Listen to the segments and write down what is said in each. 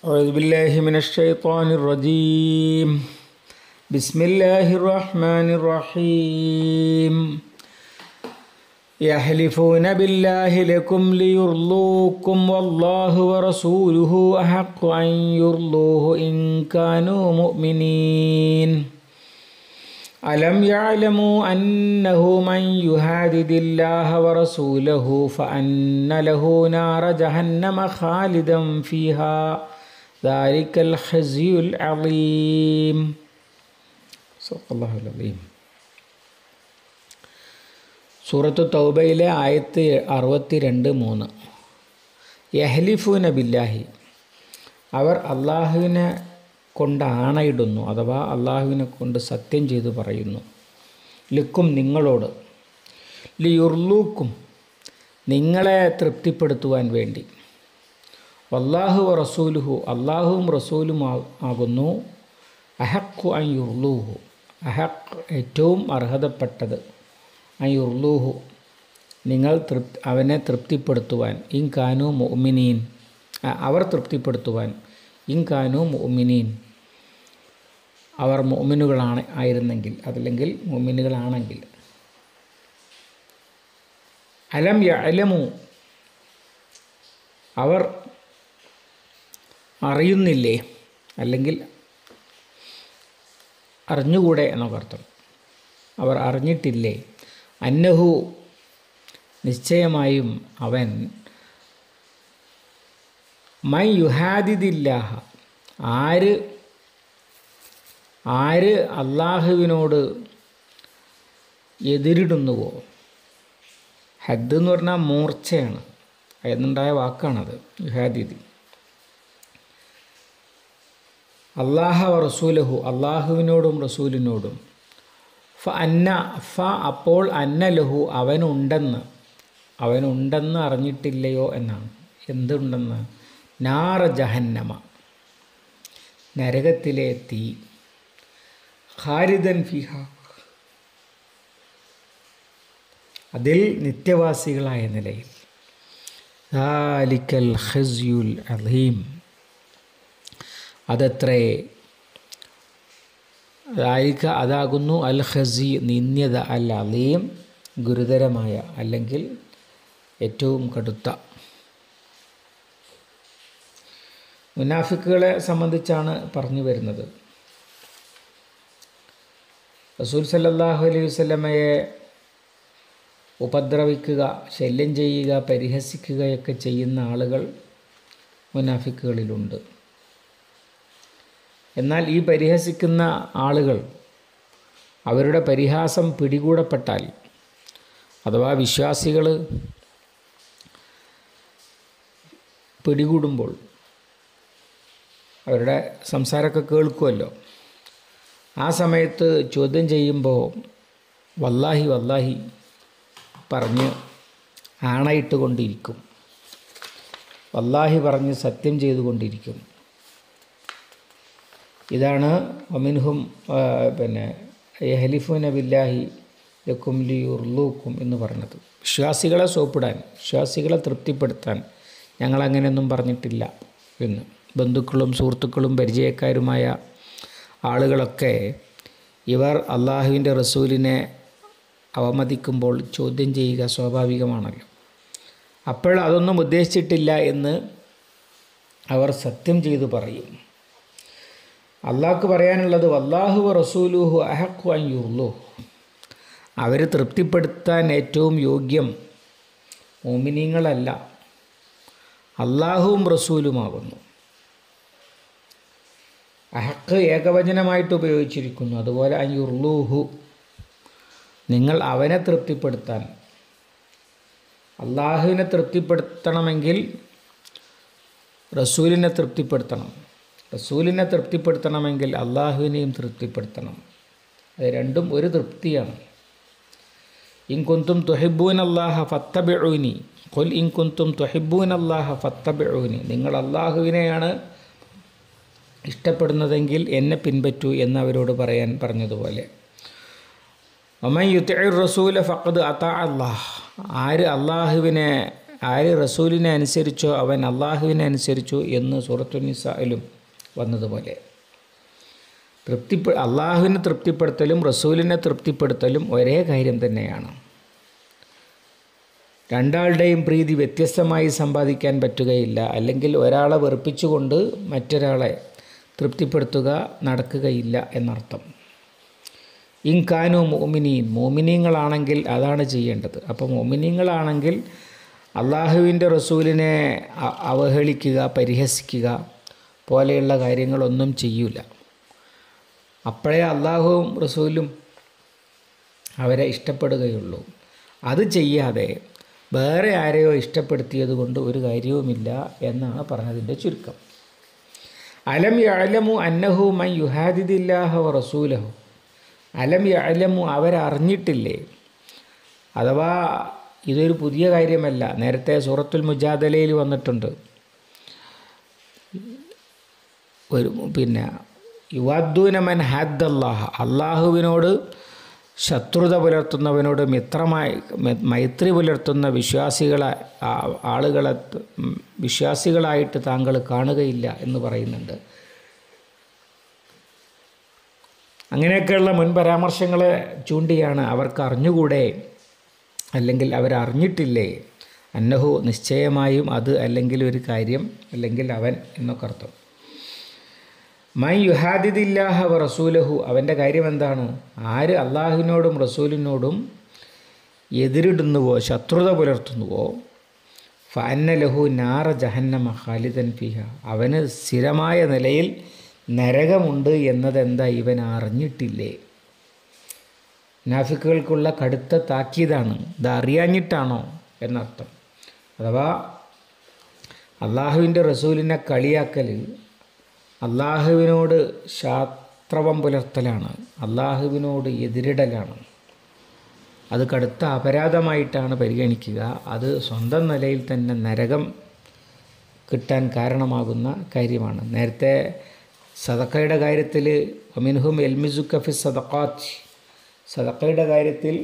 أعوذ بالله من الشيطان الرجيم. بسم الله الرحمن الرحيم. يحلفون بالله لكم ليرضوكم والله ورسوله أحق أن يرضوه إن كانوا مؤمنين. ألم يعلموا أنه من يحادد الله ورسوله فأن له نار جهنم خالدا فيها ذلك الخزي العظيم. صدق الله العظيم. സൂറത്ത് തൗബയിലെ ആയത്ത് 62-3. യഹ്ലിഫൂന ബില്ലാഹി, അവർ അള്ളാഹുവിനെ കൊണ്ട് ആണയിടുന്നു, അഥവാ അള്ളാഹുവിനെ കൊണ്ട് സത്യം ചെയ്തു പറയുന്നു. ലിക്കും, നിങ്ങളോട്, ലിയുർലൂക്കും, നിങ്ങളെ തൃപ്തിപ്പെടുത്തുവാൻ വേണ്ടി. വല്ലാഹു റസൂലുഹു, അള്ളാഹുവും റസൂലും ആകുന്നു. അഹഖു അൻ യുർലൂഹു, അഹഖ് ഏറ്റവും അർഹതപ്പെട്ടത്. അൻ യുർലൂഹു, നിങ്ങൾ അവനെ തൃപ്തിപ്പെടുത്തുവാൻ. ഇൻ കാനു മുഅ്മിനീൻ, അവർ തൃപ്തിപ്പെടുത്തുവാൻ. ഇൻ കാനു മുഅ്മിനീൻ, അവർ മുഅ്മിനുകളാണ് ആയിരുന്നെങ്കിൽ, അതല്ലെങ്കിൽ മുഅ്മിനുകളാണെങ്കിൽ. അലം യഅലമു, അവർ അറിയുന്നില്ലേ, അല്ലെങ്കിൽ അറിഞ്ഞുകൂടെ എന്നൊക്കെ അർത്ഥം. അവർ അറിഞ്ഞിട്ടില്ലേ. അന്നഹു, നിശ്ചയമായും അവൻ, മൻ യുഹാദിദില്ലാഹ, ആര് അള്ളാഹുവിനോട് എതിരിടുന്നുവോ. ഹദ് എന്ന് പറഞ്ഞാൽ മൂർച്ചയാണ്, എന്നുണ്ടായ വാക്കാണത് യുഹാദിദ്. അള്ളാഹ റസൂലഹു, അള്ളാഹുവിനോടും റസൂലിനോടും. അപ്പോൾ അന്ന ലഹു, അവനുണ്ടെന്ന് അറിഞ്ഞിട്ടില്ലയോ എന്നാണ്. എന്തുണ്ടെന്ന്? നാറ ജഹന്നമ, നരകത്തിലെ തീ. ഖാലിദൻ ഫിഹ, അതിൽ നിത്യവാസികളായ നിലയിൽ. ദാലിക്കൽ ഖിസ്യുൽ അലീം, അതത്രേ, അതാകുന്നു അൽ ഖസി, നിന്ദ്യത, അൽ അലീം, ഗുരുതരമായ, അല്ലെങ്കിൽ ഏറ്റവും കടുത്ത. മുനാഫിക്കുകളെ സംബന്ധിച്ചാണ് പറഞ്ഞു വരുന്നത്. റസൂൽ സല്ലല്ലാഹു അലൈഹി വസല്ലമയെ ഉപദ്രവിക്കുക, ശല്യം ചെയ്യുക, പരിഹസിക്കുകയൊക്കെ ചെയ്യുന്ന ആളുകൾ മുനാഫിക്കുകളിലുണ്ട്. എന്നാൽ ഈ പരിഹസിക്കുന്ന ആളുകൾ, അവരുടെ പരിഹാസം പിടികൂടപ്പെട്ടാൽ, അഥവാ വിശ്വാസികൾ പിടികൂടുമ്പോൾ, അവരുടെ സംസാരമൊക്കെ കേൾക്കുമല്ലോ, ആ സമയത്ത് ചോദ്യം ചെയ്യുമ്പോൾ വല്ലാഹി വല്ലാഹി പറഞ്ഞ് ആണയിട്ട് കൊണ്ടിരിക്കും. വല്ലാഹി പറഞ്ഞ് സത്യം ചെയ്തുകൊണ്ടിരിക്കും. ഇതാണ് വമിൻഹും യഹ്ലിഫൂന ബില്ലാഹി ലക്കും ലിയുർലൂക്കും എന്ന് പറഞ്ഞത്. വിശ്വാസികളെ സോപ്പിടാൻ, വിശ്വാസികളെ തൃപ്തിപ്പെടുത്താൻ ഞങ്ങളങ്ങനെയൊന്നും പറഞ്ഞിട്ടില്ല എന്ന്. ബന്ധുക്കളും സുഹൃത്തുക്കളും പരിചയക്കാരുമായ ആളുകളൊക്കെ ഇവർ അള്ളാഹുവിൻ്റെ റസൂലിനെ അവമതിക്കുമ്പോൾ ചോദ്യം ചെയ്യുക സ്വാഭാവികമാണല്ലോ. അപ്പോൾ അതൊന്നും ഉദ്ദേശിച്ചിട്ടില്ല എന്ന് അവർ സത്യം ചെയ്തു പറയും. അള്ളാഹ്ക്ക് പറയാനുള്ളത് വല്ലാഹു റസൂലുഹു അഹഖു അൻ യുർലൂഹു, അവർ തൃപ്തിപ്പെടുത്താൻ ഏറ്റവും യോഗ്യം മുഅ്മിനീങ്ങളല്ല, അള്ളാഹുവും റസൂലുമാകുന്നു. അഹഖ് ഏകവചനമായിട്ട് ഉപയോഗിച്ചിരിക്കുന്നു. അതുപോലെ അൻ യുർലൂഹു, നിങ്ങൾ അവനെ തൃപ്തിപ്പെടുത്താൻ. അള്ളാഹുവിനെ തൃപ്തിപ്പെടുത്തണമെങ്കിൽ റസൂലിനെ തൃപ്തിപ്പെടുത്തണം. റസൂലിനെ തൃപ്തിപ്പെടുത്തണമെങ്കിൽ അള്ളാഹുവിനെയും തൃപ്തിപ്പെടുത്തണം. അത് രണ്ടും ഒരു തൃപ്തിയാണ്. ഇൻ കുന്തും തുഹിബ്ബൂനല്ലാഹ ഫത്തബിഊനി, ഖുൽ ഇൻ കുന്തും തുഹിബ്ബൂനല്ലാഹ ഫത്തബിഊനി, നിങ്ങൾ അള്ളാഹുവിനെയാണ് ഇഷ്ടപ്പെടുന്നതെങ്കിൽ എന്നെ പിൻപറ്റൂ എന്നവരോട് പറഞ്ഞതുപോലെ. വമൻ യുതിഇർ റസൂല ഫഖദ് അതാഅ അല്ലാഹ്, ആര് അള്ളാഹുവിനെ ആര് റസൂലിനെ അനുസരിച്ചോ അവൻ അള്ളാഹുവിനെ അനുസരിച്ചു എന്ന് സൂറത്തുൻ നിസായിലും വന്നതുപോലെ അള്ളാഹുവിനെ തൃപ്തിപ്പെടുത്തലും റസൂലിനെ തൃപ്തിപ്പെടുത്തലും ഒരേ കാര്യം തന്നെയാണ്. രണ്ടാളുടെയും പ്രീതി വ്യത്യസ്തമായി സമ്പാദിക്കാൻ പറ്റുകയില്ല. അല്ലെങ്കിൽ ഒരാളെ വെറുപ്പിച്ചുകൊണ്ട് മറ്റൊരാളെ തൃപ്തിപ്പെടുത്തുക നടക്കുകയില്ല എന്നർത്ഥം. ഇൻകാനു മുഅ്മിനീൻ, മുഅ്മിനീങ്ങളാണെങ്കിൽ അതാണ് ചെയ്യേണ്ടത്. അപ്പോൾ മുഅ്മിനീങ്ങളാണെങ്കിൽ അള്ളാഹുവിൻ്റെ റസൂലിനെ അവഹേളിക്കുക, പരിഹസിക്കുക പോലെയുള്ള കാര്യങ്ങളൊന്നും ചെയ്യൂല. അപ്പോഴേ അള്ളാഹുവും റസൂലും അവരെ ഇഷ്ടപ്പെടുകയുള്ളൂ. അത് ചെയ്യാതെ വേറെ ആരെയോ ഇഷ്ടപ്പെടുത്തിയത് കൊണ്ട് ഒരു കാര്യവുമില്ല എന്നാണ് പറഞ്ഞതിൻ്റെ ചുരുക്കം. അലം യഅലമു അന്നഹു മൻ യുഹാദിദില്ലാഹ വ റസൂലഹു, അലം യഅലമു അവരറിഞ്ഞിട്ടില്ലേ? അഥവാ ഇതൊരു പുതിയ കാര്യമല്ല, നേരത്തെ സൂറത്തുൽ മുജാദലയിൽ വന്നിട്ടുണ്ട്. യുവദ്ദൂന മൻ ഹദ്ദല്ലാഹ, അള്ളാഹുവിനോട് ശത്രുത പുലർത്തുന്നവനോട് മൈത്രി പുലർത്തുന്ന വിശ്വാസികളായിട്ട് താങ്കൾ കാണുകയില്ല എന്ന് പറയുന്നുണ്ട്. അങ്ങനെയൊക്കെയുള്ള മുൻ പരാമർശങ്ങളെ ചൂണ്ടിയാണ് അവർക്ക് അറിഞ്ഞുകൂടെ, അല്ലെങ്കിൽ അവരറിഞ്ഞിട്ടില്ലേ, അന്നഹു നിശ്ചയമായും അത്, അല്ലെങ്കിൽ ഒരു കാര്യം, അല്ലെങ്കിൽ അവൻ എന്നൊക്കെ അർത്ഥം. മൻ യുഹാദിദില്ലാഹ വ റസൂലഹു, അവൻ്റെ കാര്യം എന്താണ്? ആര് അള്ളാഹുവിനോടും റസൂലിനോടും എതിരിടുന്നുവോ ശത്രുത പുലർത്തുന്നുവോ, ഫഅന്ന ലഹു നാറ ജഹന്നമ ഖാലിദൻ ഫിഹ, അവന് സ്ഥിരമായ നിലയിൽ നരകമുണ്ട് എന്നതെന്താ ഇവൻ അറിഞ്ഞിട്ടില്ലേ? മുനാഫിക്കുകൾക്കുള്ള കടുത്ത താക്കീതാണ്. ഇത് അറിയാഞ്ഞിട്ടാണോ എന്നർത്ഥം. അഥവാ അള്ളാഹുവിൻ്റെ റസൂലിനെ കളിയാക്കൽ അള്ളാഹുവിനോട് ശാസ്ത്രവം പുലർത്തലാണ്, അള്ളാഹുവിനോട് എതിരിടലാണ്. അത് കടുത്ത അപരാധമായിട്ടാണ് പരിഗണിക്കുക. അത് സ്വന്തം നിലയിൽ തന്നെ നരകം കിട്ടാൻ കാരണമാകുന്ന കാര്യമാണ്. നേരത്തെ സദഖയുടെ കാര്യത്തിൽ വമിൻഹും യൽമിസുക ഫി സദഖാത്ത്, സദഖയുടെ കാര്യത്തിൽ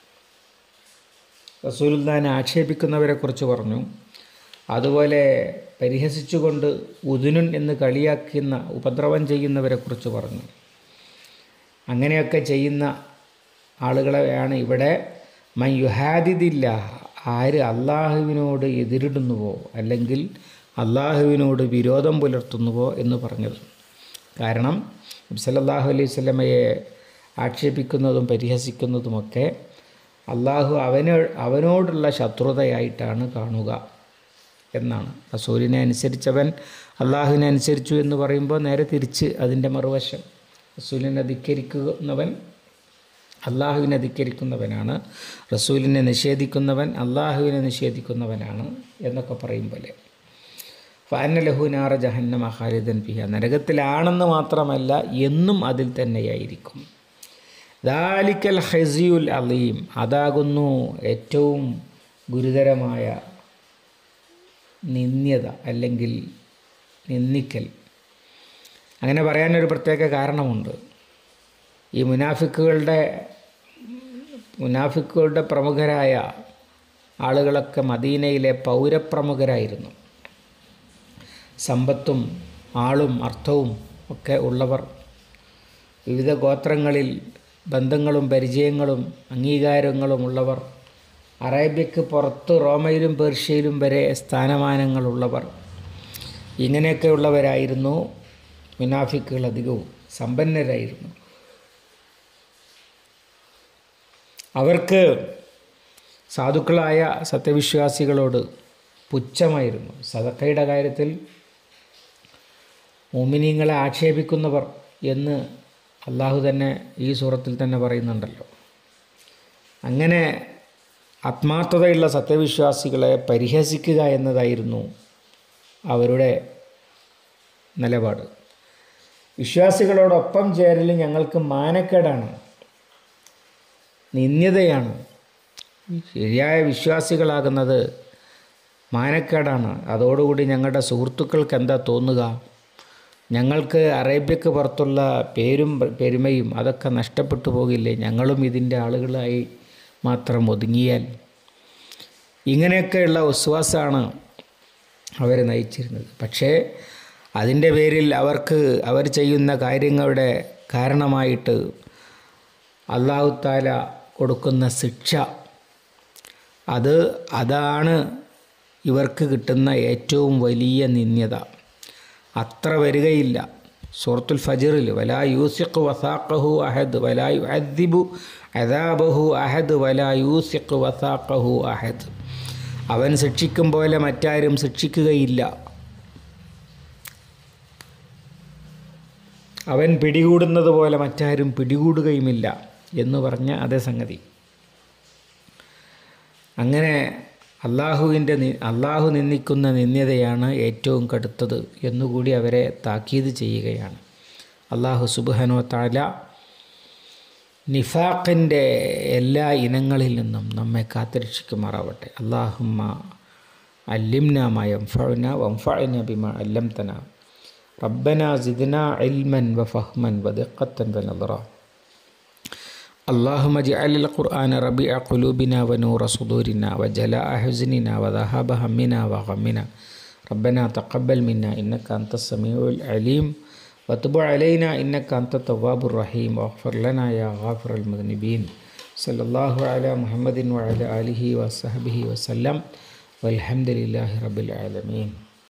റസൂലുള്ളാഹിനെ ആക്ഷേപിക്കുന്നവരെക്കുറിച്ച് പറഞ്ഞു. അതുപോലെ പരിഹസിച്ചുകൊണ്ട് ഉദുനുൻ എന്ന് കളിയാക്കുന്ന ഉപദ്രവം ചെയ്യുന്നവരെക്കുറിച്ച് പറഞ്ഞു. അങ്ങനെയൊക്കെ ചെയ്യുന്ന ആളുകളെയാണ് ഇവിടെ മൻ യുഹാദിദില്ലാഹ, ആര് അള്ളാഹുവിനോട് എതിരിടുന്നുവോ അല്ലെങ്കിൽ അള്ളാഹുവിനോട് വിരോധം പുലർത്തുന്നുവോ എന്ന് പറഞ്ഞത്. കാരണം നബി സല്ലല്ലാഹു അലൈഹി വസല്ലമയെ ആക്ഷേപിക്കുന്നതും പരിഹസിക്കുന്നതുമൊക്കെ അള്ളാഹു അവനോടുള്ള ശത്രുതയായിട്ടാണ് കാണുക എന്നാണ്. റസൂലിനെ അനുസരിച്ചവൻ അള്ളാഹുവിനെ അനുസരിച്ചു എന്ന് പറയുമ്പോൾ നേരെ തിരിച്ച് അതിൻ്റെ മറുവശം, റസൂലിനെ ധിക്കരിക്കുന്നവൻ അള്ളാഹുവിനെ ധിക്കരിക്കുന്നവനാണ്, റസൂലിനെ നിഷേധിക്കുന്നവൻ അള്ളാഹുവിനെ നിഷേധിക്കുന്നവനാണ് എന്നൊക്കെ പറയും പോലെ. ഫഅന്ന ലഹു നാറ ജഹന്നമ ഖാലിദൻ ഫിഹ, നരകത്തിലാണെന്ന് മാത്രമല്ല എന്നും അതിൽ തന്നെയായിരിക്കും. ദാലിക്കൽ ഖിസ്യുൽ അലീം, അതാകുന്നു ഏറ്റവും ഗുരുതരമായ നിന്ദ്യത അല്ലെങ്കിൽ നിന്ദിക്കൽ. അങ്ങനെ പറയാനൊരു പ്രത്യേക കാരണമുണ്ട്. ഈ മുനാഫിക്കുകളുടെ പ്രമുഖരായ ആളുകളൊക്കെ മദീനയിലെ പൗരപ്രമുഖരായിരുന്നു. സമ്പത്തും ആളും അർത്ഥവും ഒക്കെ ഉള്ളവർ, വിവിധ ഗോത്രങ്ങളിൽ ബന്ധങ്ങളും പരിചയങ്ങളും അംഗീകാരങ്ങളും ഉള്ളവർ, അറേബ്യക്ക് പുറത്ത് റോമയിലും പേർഷ്യയിലും വരെ സ്ഥാനമാനങ്ങളുള്ളവർ, ഇങ്ങനെയൊക്കെയുള്ളവരായിരുന്നു മുനാഫിക്കുകൾ. അധികവും സമ്പന്നരായിരുന്നു. അവർക്ക് സാധുക്കളായ സത്യവിശ്വാസികളോട് പുച്ഛമായിരുന്നു. സദഖയുടെ കാര്യത്തിൽ മുഅ്മിനീങ്ങളെ ആക്ഷേപിക്കുന്നവർ എന്ന് അള്ളാഹു തന്നെ ഈ സൂറത്തിൽ തന്നെ പറയുന്നുണ്ടല്ലോ. അങ്ങനെ ആത്മാർത്ഥതയുള്ള സത്യവിശ്വാസികളെ പരിഹസിക്കുക എന്നതായിരുന്നു അവരുടെ നിലപാട്. വിശ്വാസികളോടൊപ്പം ചേരൽ ഞങ്ങൾക്ക് മാനക്കേടാണ്, നിന്ദ്യതയാണ്. ശരിയായ വിശ്വാസികളാകുന്നത് മാനക്കേടാണ്. അതോടുകൂടി ഞങ്ങളുടെ സുഹൃത്തുക്കൾക്ക് എന്താ തോന്നുക? ഞങ്ങൾക്ക് അറേബ്യക്ക് പുറത്തുള്ള പേരും പെരുമയും അതൊക്കെ നഷ്ടപ്പെട്ടു പോകില്ലേ? ഞങ്ങളും ഇതിൻ്റെ ആളുകളായി മാത്രം ഒതുങ്ങിയാൽ ഇങ്ങനെയൊക്കെയുള്ള വസ്വാസാണ് അവരെ നയിച്ചിരുന്നത്. പക്ഷേ അതിൻ്റെ പേരിൽ അവർ ചെയ്യുന്ന കാര്യങ്ങളുടെ കാരണമായിട്ട് അല്ലാഹു തആല കൊടുക്കുന്ന ശിക്ഷ അതാണ് ഇവർക്ക് കിട്ടുന്ന ഏറ്റവും വലിയ നിന്ദ്യത. അത്ര വരികയില്ല. സൂറത്തുൽ ഫജ്റിൽ വലാ യൂസിഖു വസാഖഹു അഹദ് വലാ യുഅദ്ദിബു അദാബഹു അഹദ് വലാ യൂസിഖു വസാഖഹു അഹദ്. അവൻ ശിക്ഷിക്കും പോലെ മറ്റാരും ശിക്ഷിക്കുകയില്ല, അവൻ പിടികൂടുന്നത് പോലെ മറ്റാരും പിടികൂടുകയുമില്ല എന്ന് പറഞ്ഞ അതേ സംഗതി. അങ്ങനെ അള്ളാഹു നിന്ദിക്കുന്ന നിന്ദ്യതയാണ് ഏറ്റവും കടുത്തത് എന്നുകൂടി അവരെ താക്കീത് ചെയ്യുകയാണ്. അള്ളാഹു സുബ്ഹാനഹു വ തആല നിഫാഖിൻ്റെ എല്ലാ ഇനങ്ങളിൽ നിന്നും നമ്മെ കാത്തുരക്ഷിക്കുമാറാവട്ടെ. അല്ലാഹുമ്മ അല്ലിംനാ മാ യൻഫഉനാ വൻഫഅനാ ബിമാ അല്ലംതനാ റബ്ബനാ സിദ്നാ ഇൽമൻ വഫഹ്മൻ വദിഖ്ഖത്തൻ വനദറാ. اللهم اجعل القرآن ربيع قلوبنا ونور صدورنا وجلاء حزننا وذهاب همنا وغمنا. ربنا تقبل منا إنك أنت السميع العليم وتب علينا إنك أنت التواب الرحيم واغفر لنا يا غافر المذنبين. صلى الله على محمد وعلى آله وصحبه وسلم والحمد لله رب العالمين.